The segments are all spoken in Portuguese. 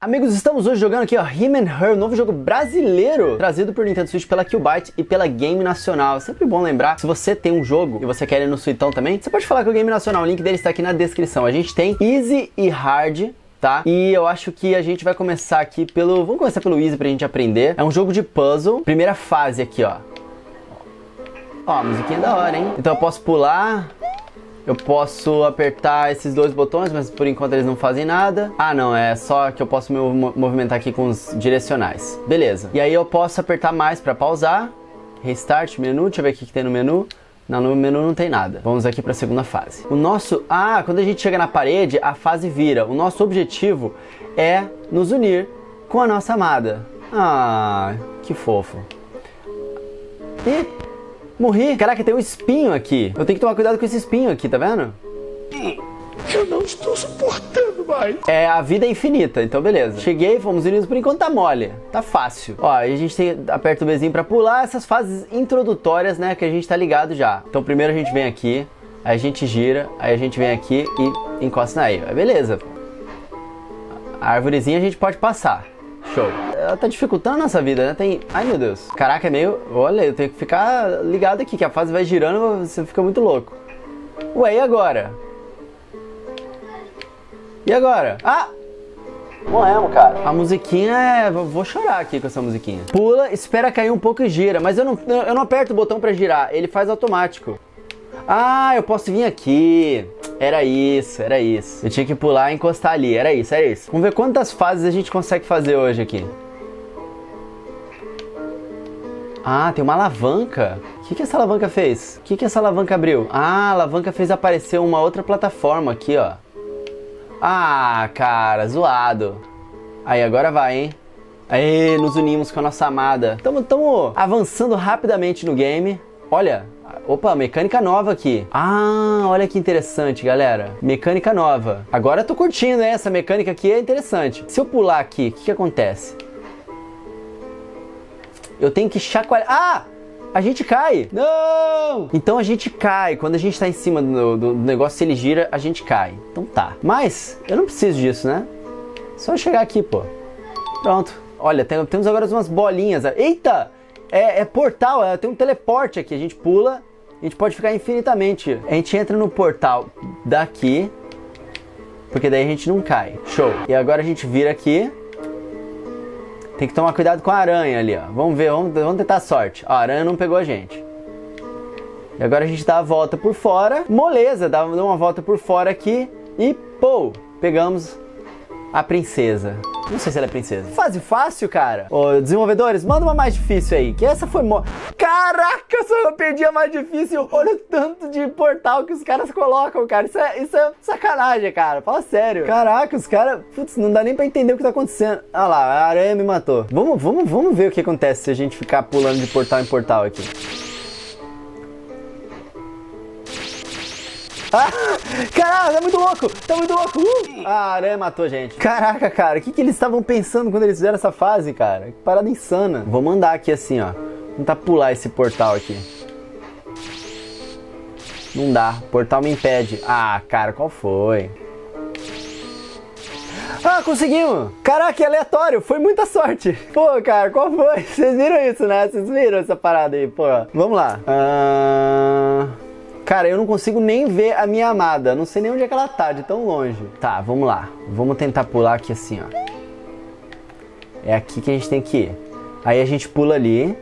Amigos, estamos hoje jogando aqui, ó, Him and Her, um novo jogo brasileiro, trazido por Nintendo Switch pela Killbyte e pela Game Nacional. É sempre bom lembrar, se você tem um jogo e você quer ele no Suitão também, você pode falar com o Game Nacional, o link dele está aqui na descrição. A gente tem Easy e Hard, tá? E eu acho que a gente vai começar aqui pelo... Vamos começar pelo Easy pra gente aprender. É um jogo de puzzle, primeira fase aqui, ó. Ó, a musiquinha é da hora, hein? Então eu posso pular... Eu posso apertar esses dois botões, mas por enquanto eles não fazem nada. Ah, não, é só que eu posso me movimentar aqui com os direcionais. Beleza. E aí eu posso apertar mais para pausar. Restart, menu, deixa eu ver o que tem no menu. Não, no menu não tem nada. Vamos aqui para a segunda fase. O nosso... Ah, quando a gente chega na parede, a fase vira. O nosso objetivo é nos unir com a nossa amada. Ah, que fofo. E... morri. Caraca, tem um espinho aqui. Eu tenho que tomar cuidado com esse espinho aqui, tá vendo? Eu não estou suportando mais. É, a vida é infinita, então beleza. Cheguei, fomos unidos, por enquanto tá mole. Tá fácil. Ó, aí a gente aperta o Bzinho pra pular essas fases introdutórias, né, que a gente tá ligado já. Então primeiro a gente vem aqui, aí a gente gira, aí a gente vem aqui e encosta na aí. Beleza. A árvorezinha a gente pode passar. Show. Ela tá dificultando a nossa vida, né? Tem... Ai, meu Deus. Caraca, é meio... Olha, eu tenho que ficar ligado aqui, que a fase vai girando, você fica muito louco. Ué, e agora? E agora? Ah! Morremos, cara. A musiquinha é... Vou chorar aqui com essa musiquinha. Pula, espera cair um pouco e gira. Mas eu não aperto o botão pra girar. Ele faz automático. Ah, eu posso vir aqui. Era isso, era isso. Eu tinha que pular e encostar ali, era isso, era isso. Vamos ver quantas fases a gente consegue fazer hoje aqui. Ah, tem uma alavanca. O que essa alavanca fez? O que essa alavanca abriu? Ah, a alavanca fez aparecer uma outra plataforma aqui, ó. Ah, cara, zoado. Aí, agora vai, hein? Aê, nos unimos com a nossa amada. Tamo avançando rapidamente no game. Olha... Opa, mecânica nova aqui. Ah, olha que interessante, galera. Mecânica nova. Agora eu tô curtindo, né? Essa mecânica aqui é interessante. Se eu pular aqui, o que acontece? Eu tenho que chacoalhar... Ah! A gente cai! Não! Então a gente cai. Quando a gente tá em cima do negócio, se ele gira, a gente cai. Então tá. Mas eu não preciso disso, né? Só chegar aqui, pô. Pronto. Olha, temos agora umas bolinhas. Eita! É portal, tem um teleporte aqui. A gente pula... A gente pode ficar infinitamente. A gente entra no portal daqui, porque daí a gente não cai. Show. E agora a gente vira aqui. Tem que tomar cuidado com a aranha ali, ó. Vamos ver, vamos tentar a sorte. Ó, a aranha não pegou a gente. E agora a gente dá a volta por fora. Moleza, dá uma volta por fora aqui. E, pô, pegamos a princesa. Não sei se ela é princesa. Fase fácil, cara. Ô, desenvolvedores, manda uma mais difícil aí. Que essa foi... Caraca, só eu perdi a mais difícil. Olha o tanto de portal que os caras colocam, cara. Isso é sacanagem, cara. Fala sério. Caraca, os caras... Putz, não dá nem pra entender o que tá acontecendo. Olha lá, a aranha me matou. Vamos ver o que acontece se a gente ficar pulando de portal em portal aqui. Ah, caraca, tá muito louco, tá muito louco. A aranha matou a gente. Caraca, cara, o que eles estavam pensando quando eles fizeram essa fase, cara? Que parada insana. Vou mandar aqui assim, ó. Tentar pular esse portal aqui. Não dá, o portal me impede. Ah, cara, qual foi? Ah, conseguimos! Caraca, que aleatório, foi muita sorte. Pô, cara, qual foi? Vocês viram isso, né? Vocês viram essa parada aí, pô. Vamos lá. Cara, eu não consigo nem ver a minha amada. Não sei nem onde é que ela tá, de tão longe. Tá, vamos lá. Vamos tentar pular aqui assim, ó. É aqui que a gente tem que ir. Aí a gente pula ali.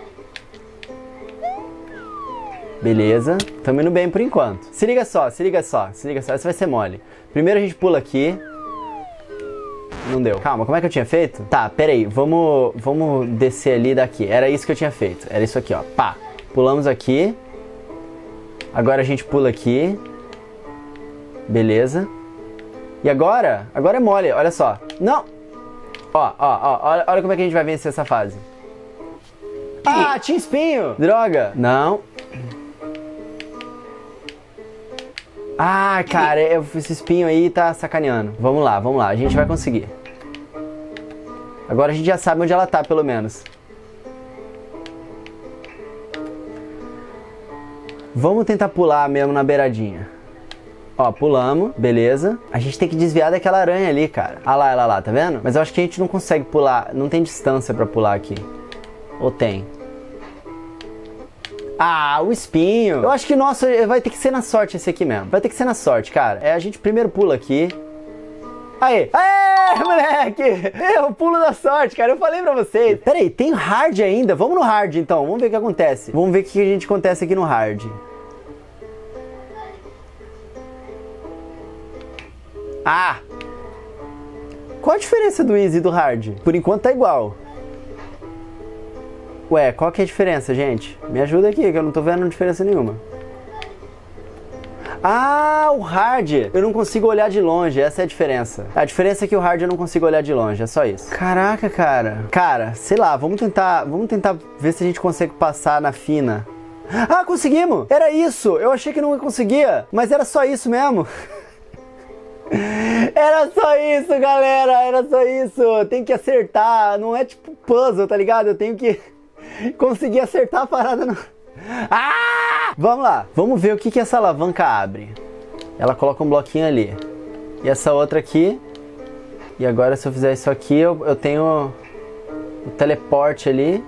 Beleza. Tamo indo bem por enquanto. Se liga só, se liga só, se liga só. Essa vai ser mole. Primeiro a gente pula aqui. Não deu. Calma, como é que eu tinha feito? Tá, pera aí. Vamos descer ali daqui. Era isso que eu tinha feito. Era isso aqui, ó. Pá. Pulamos aqui. Agora a gente pula aqui. Beleza. E agora? Agora é mole, olha só. Não! Ó, olha como é que a gente vai vencer essa fase. Ah, tinha espinho! Droga! Não. Ah, cara, esse espinho aí tá sacaneando. Vamos lá, a gente vai conseguir. Agora a gente já sabe onde ela tá, pelo menos. Vamos tentar pular mesmo na beiradinha. Ó, pulamos, beleza. A gente tem que desviar daquela aranha ali, cara. Ah lá, ela lá, tá vendo? Mas eu acho que a gente não consegue pular, não tem distância pra pular aqui. Ou tem? Ah, o espinho. Eu acho que, nossa, vai ter que ser na sorte esse aqui mesmo. Vai ter que ser na sorte, cara. A gente primeiro pula aqui. Aê! Aê, moleque! É o pulo da sorte, cara. Eu falei pra vocês. Pera aí, tem hard ainda? Vamos no hard, então. Vamos ver o que acontece. Vamos ver o que a gente acontece aqui no hard. Ah! Qual a diferença do easy e do hard? Por enquanto tá igual. Ué, qual que é a diferença, gente? Me ajuda aqui, que eu não tô vendo diferença nenhuma. Ah, o hard, eu não consigo olhar de longe, essa é a diferença. A diferença é que o hard eu não consigo olhar de longe, é só isso. Caraca, cara. Cara, sei lá, vamos tentar ver se a gente consegue passar na fina. Ah, conseguimos! Era isso! Eu achei que não conseguia, mas era só isso mesmo. Era só isso, galera, era só isso. Tem que acertar, não é tipo puzzle, tá ligado? Eu tenho que conseguir acertar a parada no... Ah! Vamos lá, vamos ver o que essa alavanca abre. Ela coloca um bloquinho ali. E essa outra aqui. E agora se eu fizer isso aqui, eu tenho o teleporte ali.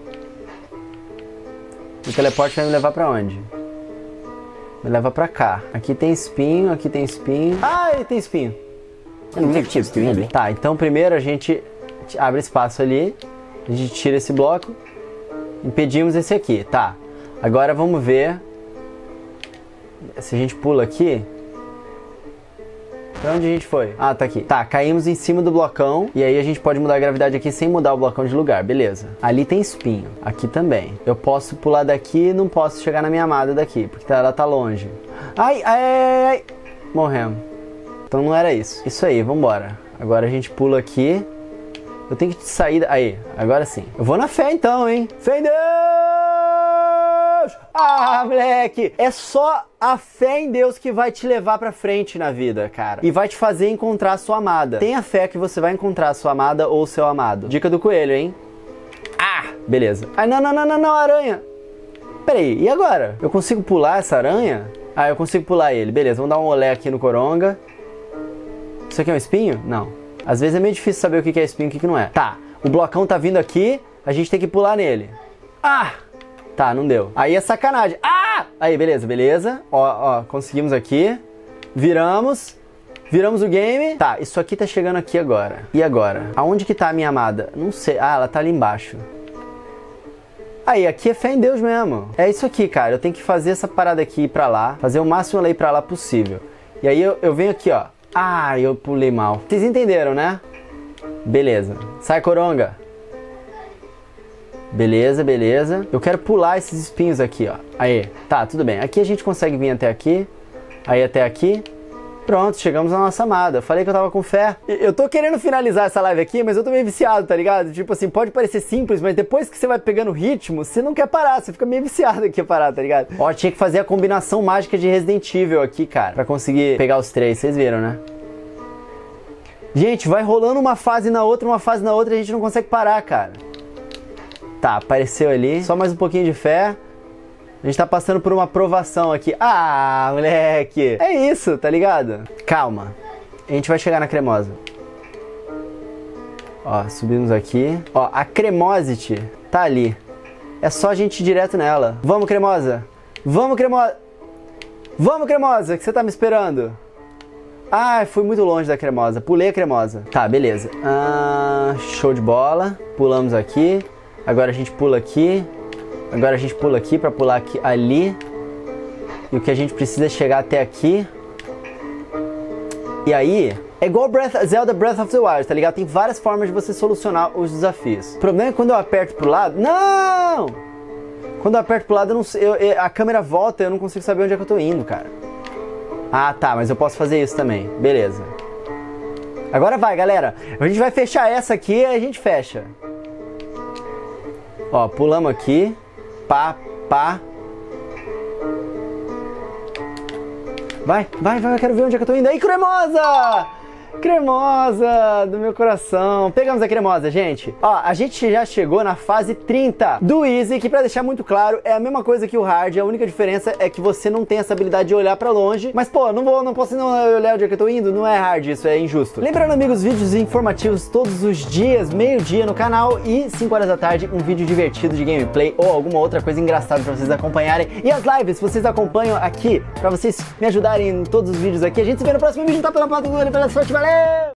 O teleporte vai me levar pra onde? Me leva pra cá. Aqui tem espinho, aqui tem espinho. Ai, tem espinho. Eu não vi que tinha espinho ali. Tá, então primeiro a gente abre espaço ali. A gente tira esse bloco. Impedimos esse aqui, tá. Agora vamos ver se a gente pula aqui. Pra onde a gente foi? Ah, tá aqui. Tá, caímos em cima do blocão. E aí a gente pode mudar a gravidade aqui sem mudar o blocão de lugar, beleza. Ali tem espinho, aqui também. Eu posso pular daqui e não posso chegar na minha amada daqui, porque ela tá longe. Ai, ai, ai, ai. Morremos. Então não era isso. Isso aí, vambora. Agora a gente pula aqui. Eu tenho que sair... Aí, agora sim. Eu vou na fé então, hein? Fé em Deus! Ah, moleque! É só a fé em Deus que vai te levar pra frente na vida, cara. E vai te fazer encontrar a sua amada. Tenha fé que você vai encontrar a sua amada ou o seu amado. Dica do coelho, hein? Ah! Beleza. Ai, não, aranha! Peraí, e agora? Eu consigo pular essa aranha? Ah, eu consigo pular ele. Beleza, vamos dar um olé aqui no coronga. Isso aqui é um espinho? Não. Às vezes é meio difícil saber o que é espinho e o que não é. Tá, o blocão tá vindo aqui, a gente tem que pular nele. Ah! Tá, não deu. Aí é sacanagem. Ah! Aí, beleza. Ó, conseguimos aqui. Viramos o game. Tá, isso aqui tá chegando aqui agora. E agora? Aonde que tá a minha amada? Não sei. Ah, ela tá ali embaixo. Aí, aqui é fé em Deus mesmo. É isso aqui, cara. Eu tenho que fazer essa parada aqui ir pra lá. Fazer o máximo ela ir pra lá possível. E aí eu venho aqui, ó. Ah, eu pulei mal. Vocês entenderam, né? Beleza. Sai, coronga. Beleza. Eu quero pular esses espinhos aqui, ó. Aí, tá, tudo bem. Aqui a gente consegue vir até aqui. Aí até aqui. Pronto, chegamos na nossa amada. Falei que eu tava com fé. Eu tô querendo finalizar essa live aqui, mas eu tô meio viciado, tá ligado? Tipo assim, pode parecer simples, mas depois que você vai pegando o ritmo, você não quer parar. Você fica meio viciado aqui a parar, tá ligado? Ó, tinha que fazer a combinação mágica de Resident Evil aqui, cara, pra conseguir pegar os três. Vocês viram, né? Gente, vai rolando uma fase na outra, e a gente não consegue parar, cara. Tá, apareceu ali. Só mais um pouquinho de fé. A gente tá passando por uma provação aqui. Ah, moleque. É isso, tá ligado? Calma. A gente vai chegar na cremosa. Ó, subimos aqui. Ó, a Cremosity tá ali. É só a gente ir direto nela. Vamos, cremosa. Vamos, cremosa. Vamos, cremosa, que você tá me esperando. Ah, fui muito longe da cremosa. Pulei a cremosa. Tá, beleza. Show de bola. Pulamos aqui. Agora a gente pula aqui. Agora a gente pula aqui pra pular aqui, ali. E o que a gente precisa é chegar até aqui. E aí, é igual Zelda Breath of the Wild, tá ligado? Tem várias formas de você solucionar os desafios. O problema é quando eu aperto pro lado... Não! Quando eu aperto pro lado, eu não sei, a câmera volta e eu não consigo saber onde é que eu tô indo, cara. Ah, tá, mas eu posso fazer isso também. Beleza. Agora vai, galera. A gente vai fechar essa aqui e a gente fecha. Ó, pulamos aqui. Pá. Vai, eu quero ver onde é que eu tô indo. Aí, cremosa! Cremosa do meu coração. Pegamos a cremosa, gente. Ó, a gente já chegou na fase 30 do Easy, que pra deixar muito claro, é a mesma coisa que o Hard. A única diferença é que você não tem essa habilidade de olhar pra longe. Mas, pô, não posso não olhar onde é que eu tô indo. Não é Hard, isso é injusto. Lembrando, amigos, vídeos informativos todos os dias, meio-dia no canal e 5 horas da tarde, um vídeo divertido de gameplay ou alguma outra coisa engraçada pra vocês acompanharem. E as lives, vocês acompanham aqui, pra vocês me ajudarem em todos os vídeos aqui. A gente se vê no próximo vídeo. Tá pela sorte, valeu!